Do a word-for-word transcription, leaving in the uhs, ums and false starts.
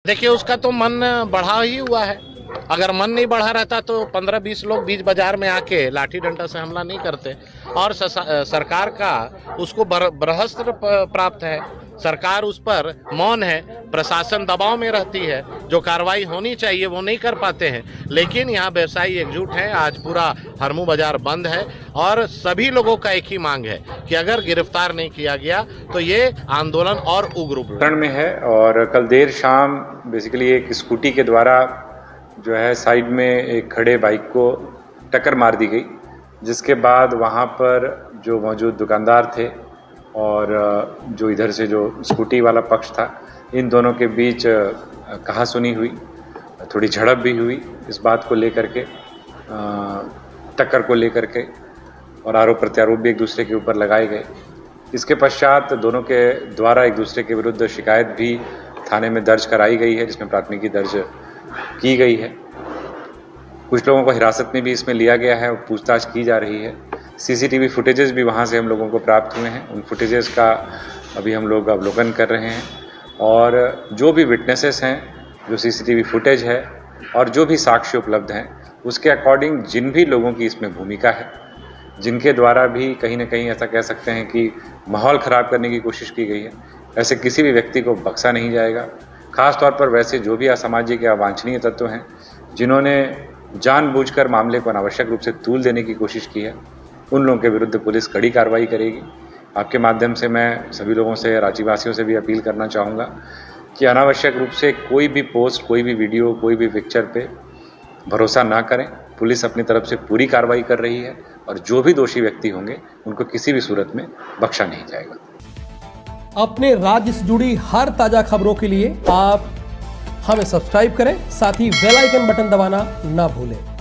देखिए, उसका तो मन बढ़ा ही हुआ है। अगर मन नहीं बढ़ा रहता तो पंद्रह बीस लोग बीच बाजार में आके लाठी डंडा से हमला नहीं करते। और सरकार का उसको बर्हस्त्र प्राप्त है, सरकार उस पर मौन है, प्रशासन दबाव में रहती है, जो कार्रवाई होनी चाहिए वो नहीं कर पाते हैं। लेकिन यहाँ व्यवसायी एकजुट हैं, आज पूरा हरमू बाजार बंद है और सभी लोगों का एक ही मांग है कि अगर गिरफ्तार नहीं किया गया तो ये आंदोलन और उग्र में है। और कल देर शाम बेसिकली एक स्कूटी के द्वारा जो है साइड में एक खड़े बाइक को टक्कर मार दी गई, जिसके बाद वहाँ पर जो मौजूद दुकानदार थे और जो इधर से जो स्कूटी वाला पक्ष था, इन दोनों के बीच कहासुनी हुई, थोड़ी झड़प भी हुई इस बात को लेकर के, टक्कर को लेकर के, और आरोप प्रत्यारोप भी एक दूसरे के ऊपर लगाए गए। इसके पश्चात दोनों के द्वारा एक दूसरे के विरुद्ध शिकायत भी थाने में दर्ज कराई गई है, जिसमें प्राथमिकी दर्ज की गई है। कुछ लोगों को हिरासत में भी इसमें लिया गया है और पूछताछ की जा रही है। सीसीटीवी फुटेजेस भी वहां से हम लोगों को प्राप्त हुए हैं, उन फुटेजेस का अभी हम लोग अवलोकन कर रहे हैं। और जो भी विटनेसेस हैं, जो सीसीटीवी फुटेज है और जो भी साक्ष्य उपलब्ध हैं, उसके अकॉर्डिंग जिन भी लोगों की इसमें भूमिका है, जिनके द्वारा भी कहीं ना कहीं ऐसा कह सकते हैं कि माहौल ख़राब करने की कोशिश की गई है, ऐसे किसी भी व्यक्ति को बख्शा नहीं जाएगा। खास तौर पर वैसे जो भी असामाजिक या अवांछनीय तत्व हैं, जिन्होंने जानबूझकर मामले को अनावश्यक रूप से तूल देने की कोशिश की है, उन लोगों के विरुद्ध पुलिस कड़ी कार्रवाई करेगी। आपके माध्यम से मैं सभी लोगों से, राज्यवासियों से भी अपील करना चाहूँगा कि अनावश्यक रूप से कोई भी पोस्ट, कोई भी वीडियो, कोई भी पिक्चर पे भरोसा ना करें। पुलिस अपनी तरफ से पूरी कार्रवाई कर रही है और जो भी दोषी व्यक्ति होंगे उनको किसी भी सूरत में बख्शा नहीं जाएगा। अपने राज्य से जुड़ी हर ताजा खबरों के लिए आप हमें सब्सक्राइब करें, साथ ही बेल आइकन बटन दबाना ना भूलें।